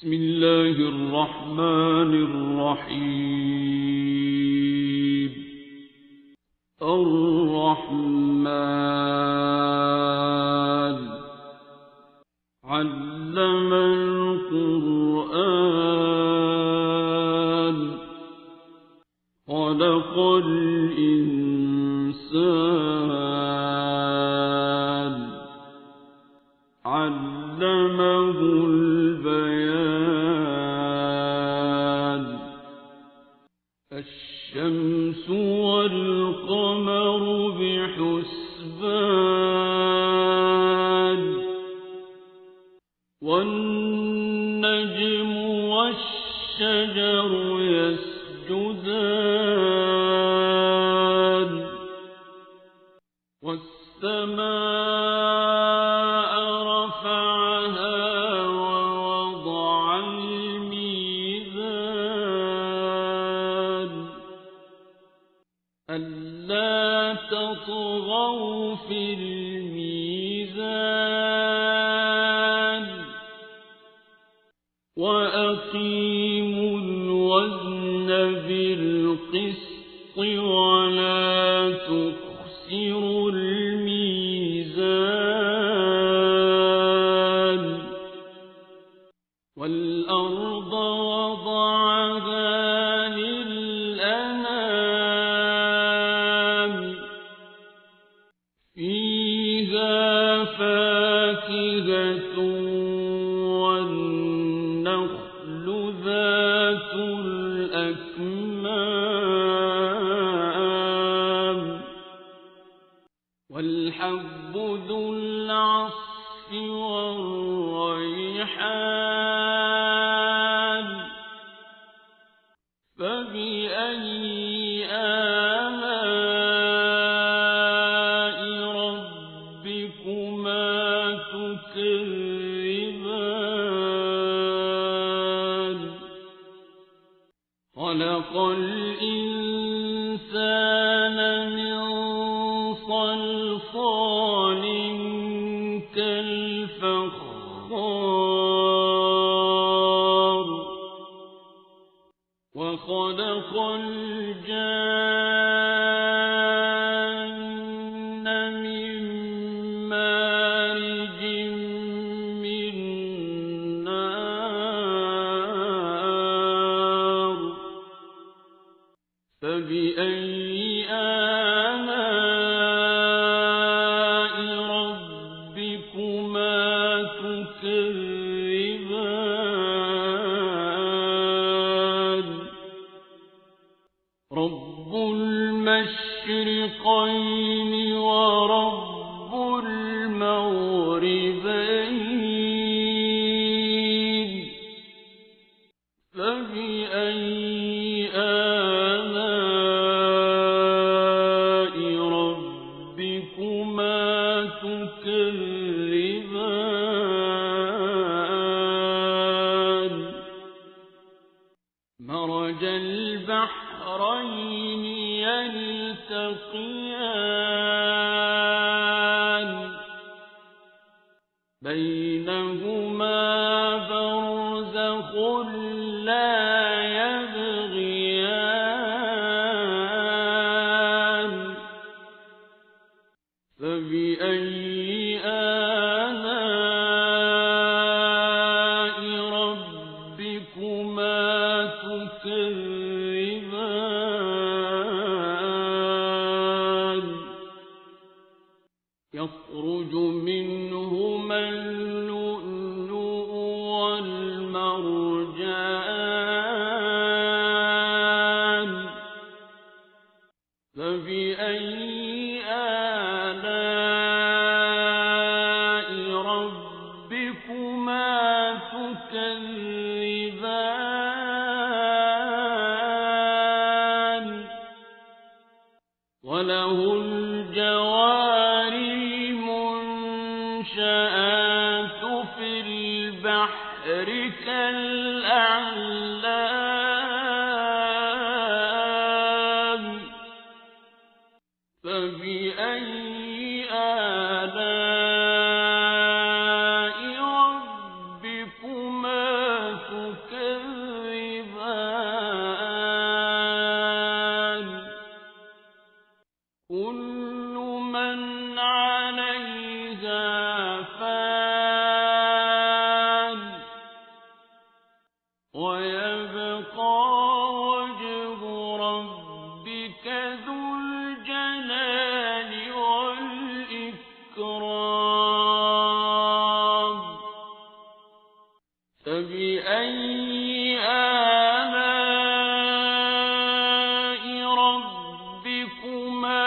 بسم الله الرحمن الرحيم. الرحمن علم القرآن خلق الإنسان علمه البيان. الشمس والقمر بحسبان والنجم والشجر يسجدان والسماء رفعها ووضع الميزان ألا تطغوا في الميزان وأقيموا الوزن بالقسط ولا تخسروا الميزان. والأرض وضعها للأنام فيها فاكهة والنخل ذات الأكمام والحب ذو العصف والريحان فبأي آلاء ربكما تكذبان. خلق الإنسان من صلصال كالفخار وخلق الجان من مارج من نار فبأي آلاء ربكما تكذبان. رب المشرقين ورب المغربين فبأي آلاء ربكما تكذبان. مرج البحرين يلتقيان بينهما برزخ لا يبغيان فبأي آلاء ربكما تكذبان. يخرج منهما اللؤلؤ والمرجان فبأي آلاء ربكما تكذبان. وله الجوار المنشآت في البحر كالأعلام فبأي آلاء ربكما تكذبان. ويبقى وجه ربك ذو الجلال والإكرام فبأي آلاء ربكما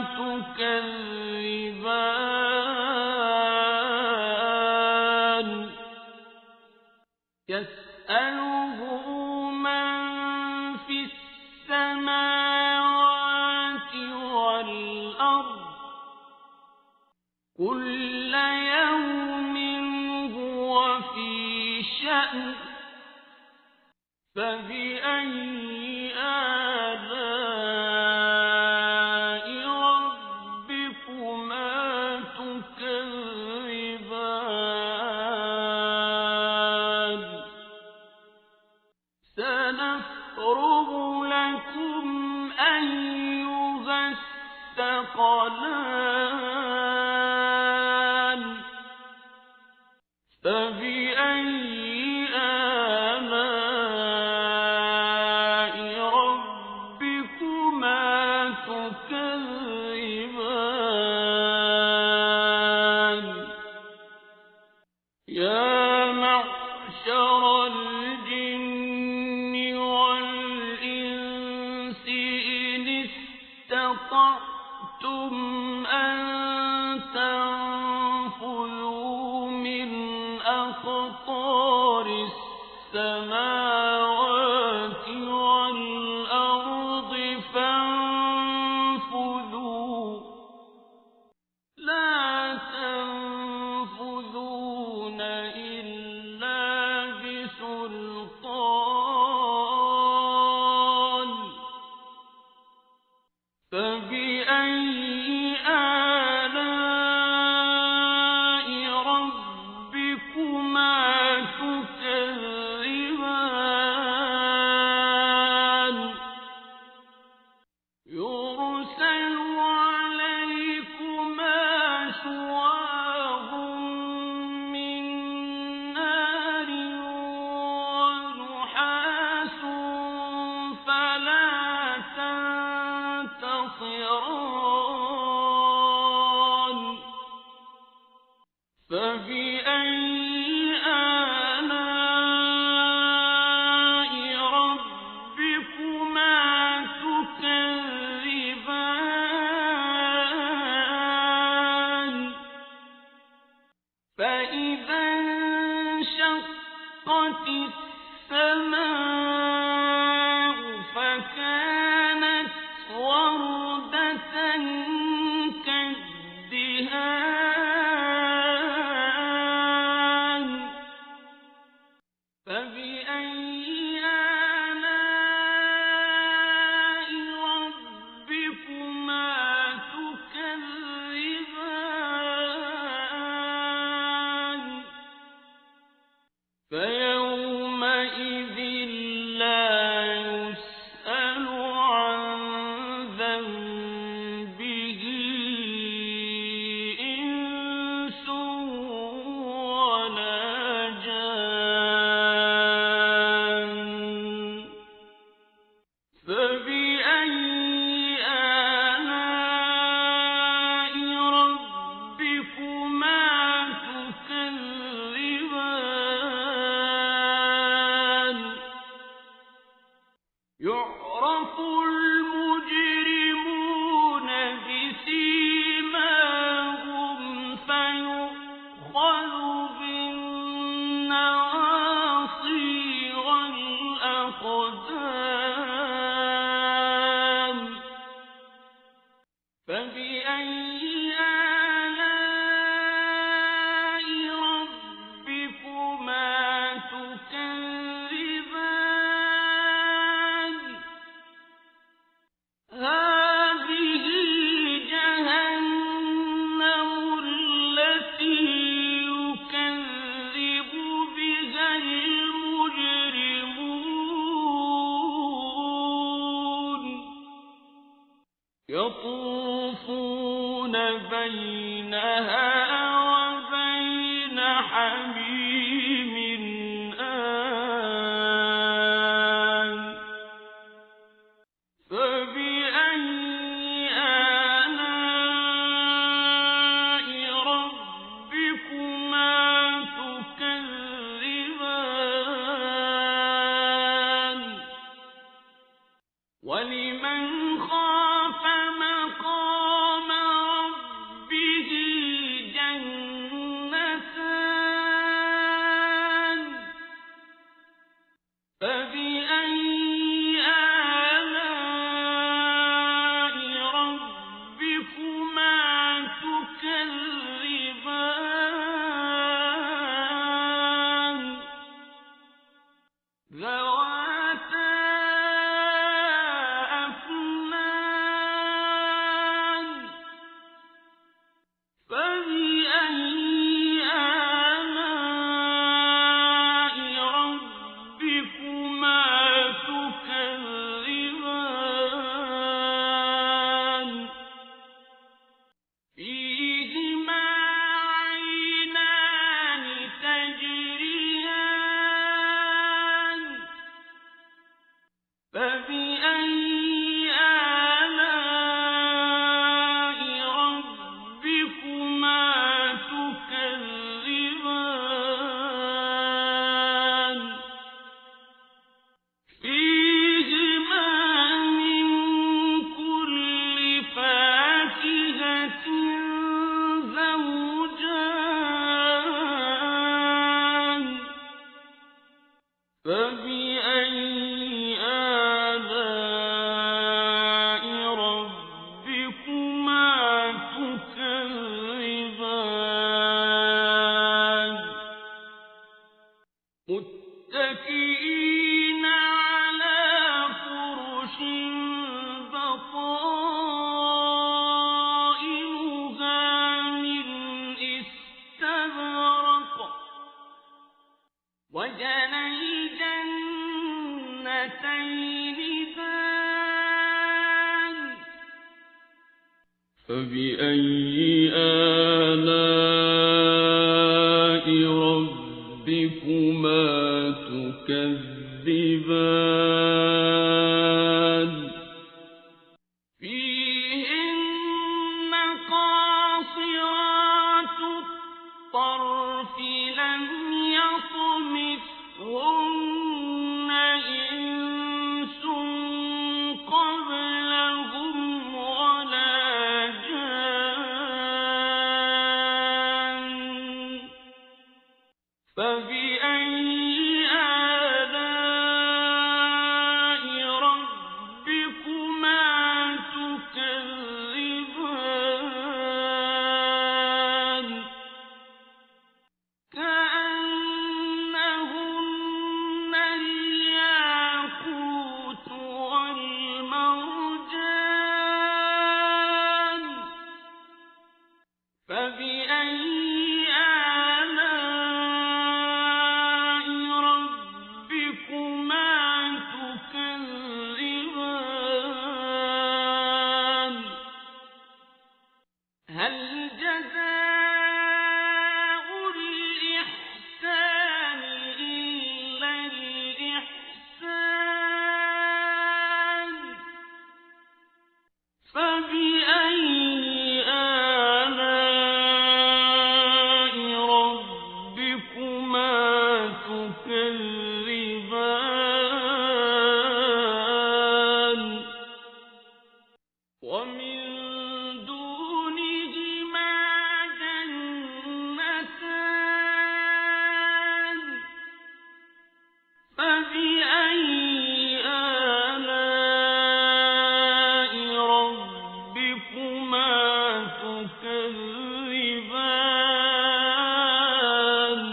تكذبان يسأله من في السماوات والأرض كل يوم هو في شأن فبأي آلاء ربكما تكذبان سنفرغ لكم أيها الثقلان فبأي آلاء ربكما تكذبان يا معشر الجن والإنس إن استطعتم أن تنفذوا من أقطار السماوات والأرض فانفذوا لا تنفذون إلا بسلطان فبأي آلاء ربكما تكذبان يرسل عليكما شواظ من نار ونحاس فلا تنتصران فبأي آلاء ربكما تكذبان فإذا انشقت السماء فكانت وردة كالدهان فبأي آلاء ربكما تكذبان فيومئذ لا يسأل عن ذنبه إنس ولا جان فبأي آلاء ربكما تكذبان يعرف المجرمون بسيماهم فيؤخذ بالنواصي والأقدام فبأي آلاء ربكما تكذبان هذه جهنم التي يكذب بها المجرمون يطوفون بينها وبين حميم آن وَلِمَنْ خَافَ مَقَامَ رَبِّهِ جَنَّتَانِ فَبِأَيِّ آلَاءِ رَبِّكُمَا تُكَذِّبَانِ ذَوَاتَا أَفْنَانٍ فَبِأَيِّ آلَاءِ رَبِّكُمَا تُكَذِّبَانِ فِيهِمَا عَيْنَانِ تَجْرِيَانِ فَبِأَيِّ آلَاءِ رَبِّكُمَا تُكَذِّبَانِ فِيهِمَا مِن كُلِّ فَاكِهَةٍ زَوْجَانِ فَبِأَيِّ آلَاءِ رَبِّكُمَا تُكَذِّبَانِ مُتَّكِئِينَ عَلَى فُرُشٍ بَطَائِنُهَا مِنْ إِسْتَبْرَقٍ وَجَنَى الْجَنَّتَيْنِ دَانٍ فَبِأَيِّ آلَاءِ رَبِّكُمَا تُكَذِّبَانِ فِيهِنَّ قَاصِرَاتُ الطَّرْفِ لَمْ يَطْمِثْهُنَّ إِنسٌ قَبْلَهُمْ وَلَا جَانٌّ فَبِأَيِّ آلَاءِ رَبِّكُمَا تُكَذِّبَانِ كَأَنَّهُنَّ الْيَاقُوتُ وَالْمَرْجَانُ فَبِأَيِّ آلَاءِ رَبِّكُمَا تُكَذِّبَانِ هَلْ جَزَاءُ الْإِحْسَانِ إِلَّا الْإِحْسَانُ فَبِأَيِّ آلَاءِ رَبِّكُمَا تُكَذِّبَانِ وَمِن دُونِهِمَا جَنَّتَانِ فَبِأَيِّ آلَاءِ رَبِّكُمَا تُكَذِّبَانِ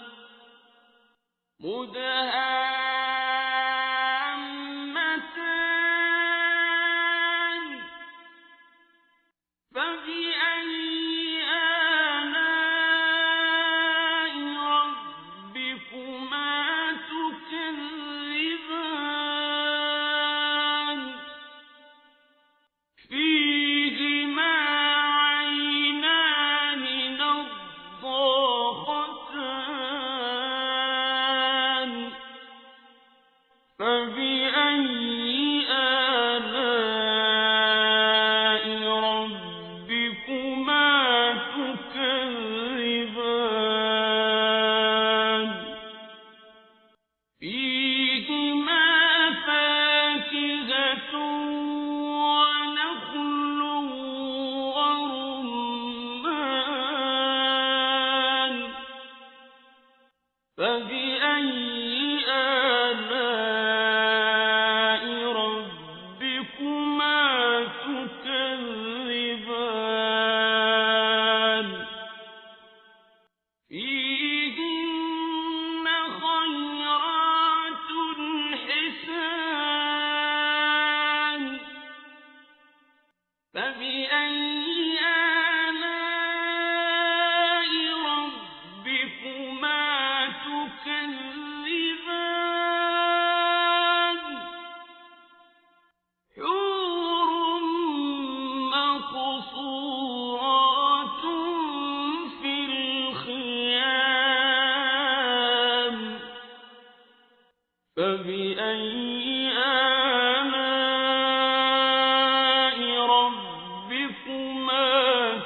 مُدْهَامَّتَانِ فَبِأَيِّ آلَاءِ رَبِّكُمَا تُكَذِّبَانِ فِيهِمَا عَيْنَانِ نَضَّاخَتَانِ فَبِأَيِّ آلَاءِ رَبِّكُمَا تُكَذِّبَانِ فِيهِمَا فَاكِهَةٌ فبأي آلاء ربكما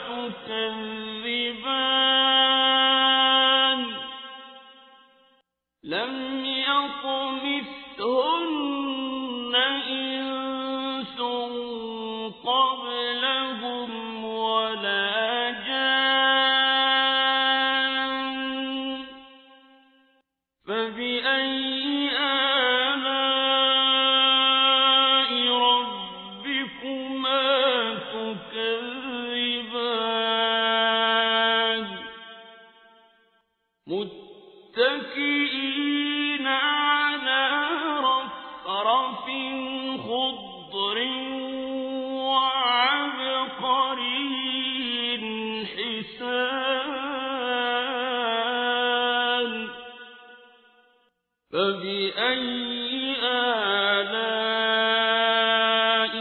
تكذبان لم يطمثهن إنس قبلهم ولا جان فبأي آلاء ربكما تكذبان متكئين على رفرف خضر وعبقري حسان فبأي آلاء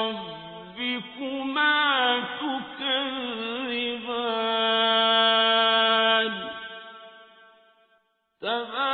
ربكما تكذبان